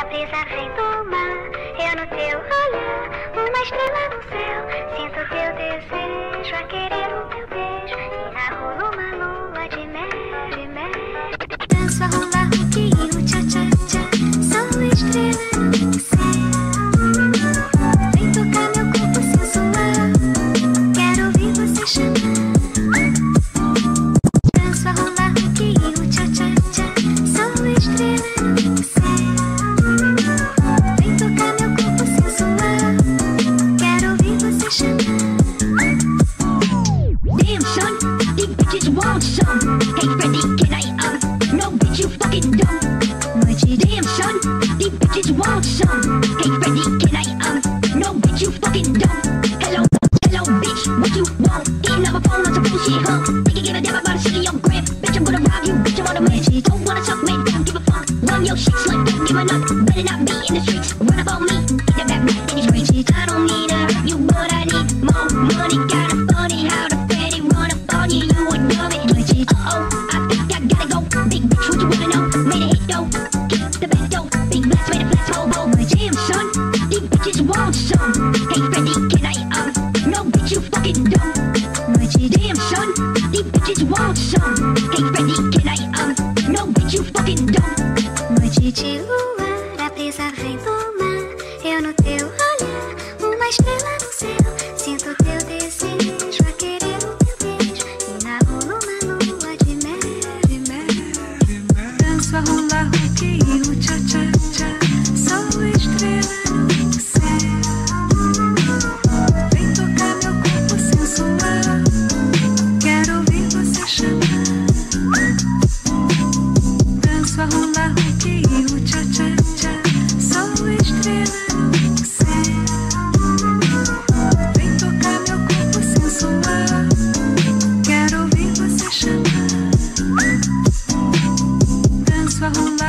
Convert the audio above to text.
brisa vem do mar, eu no teu olhar, uma estrela no céu. Sinto teu desejo a querer o teu beijo, e na rua uma lua de mel, de mel. Danço a rolar roquinho, tcha tcha tcha, sou estrela no céu. Vem tocar meu corpo sensual, quero ouvir você chamar. Danço a rolar roquinho, tcha tcha tcha, sou estrela no céu. Vem tocar meu corpo sensual, quero ouvir você chamar. Damn son, these bitches want some. Hey Freddie, can I no bitch you fucking dumb. Damn son, these bitches want some. Hey Freddie, can I no bitch you fucking dumb. Hello, hello bitch, what you want? Eating up a phone on some bullshit, huh? Think you give a damn about a shit in your grip. Bitch, I'm gonna rob you, bitch, I'm on a mission. Don't wanna suck me, don't give a fuck. Run your shit, slut, don't give a nut. Better not be in the streets, run up on me. Get that back, then it's crazy. I don't need to hurt you, but I need more money. Kinda funny how the Freddy run up on you, you a dummy. Uh-oh, I think I gotta go. Big bitch, what you wanna know? Made a hit though, kick the back door. Big blast, made a flash hobo. Damn son, these bitches want some. Hey Freddy, can I no bitch you fucking dumb. Damn son, these bitches want some. Hey Freddy, can I no bitch you fucking dumb. Noite de luar, a brisa vem do mar, eu no teu olhar, uma estrela no céu. Sinto teu desejo a querer o teu beijo, e na rua uma lua de mel, de mel. Danço a rolar roquinho, tcha tcha tcha, sou estrela no céu. Vem tocar meu corpo sensual, quero ouvir você chamar. Danço a rolar roquinho, tcha tcha tcha, sou estrela no céu. Vem tocar meu corpo sensual, quero ouvir você chamar. Danço a rolar